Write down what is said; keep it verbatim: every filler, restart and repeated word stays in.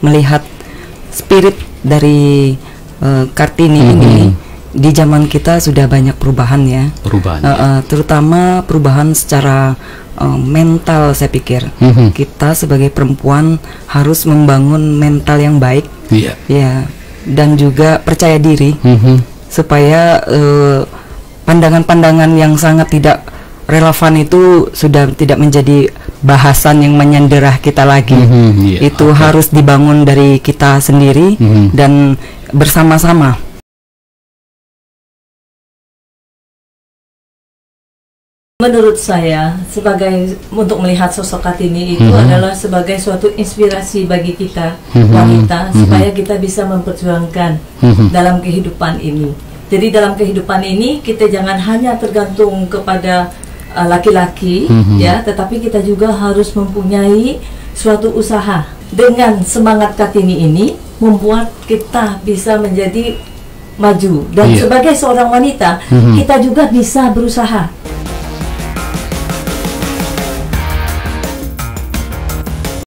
melihat spirit dari uh, Kartini mm-hmm. ini. Di zaman kita sudah banyak perubahan ya, perubahan, uh, uh, terutama perubahan secara uh, mental. Saya pikir mm-hmm. kita sebagai perempuan harus membangun mental yang baik, yeah. ya, dan juga percaya diri, mm-hmm. supaya uh, pandangan-pandangan yang sangat tidak relevan itu sudah tidak menjadi bahasan yang menyenderah kita lagi. Mm-hmm, yeah, itu okay. harus dibangun dari kita sendiri mm-hmm. dan bersama-sama. Menurut saya, sebagai untuk melihat sosok Kartini itu mm-hmm. adalah sebagai suatu inspirasi bagi kita mm-hmm. wanita, mm-hmm. supaya kita bisa memperjuangkan mm-hmm. dalam kehidupan ini. Jadi dalam kehidupan ini kita jangan hanya tergantung kepada uh, laki-laki, mm-hmm. ya, tetapi kita juga harus mempunyai suatu usaha. Dengan semangat Kartini ini membuat kita bisa menjadi maju, dan yeah. sebagai seorang wanita mm-hmm. kita juga bisa berusaha.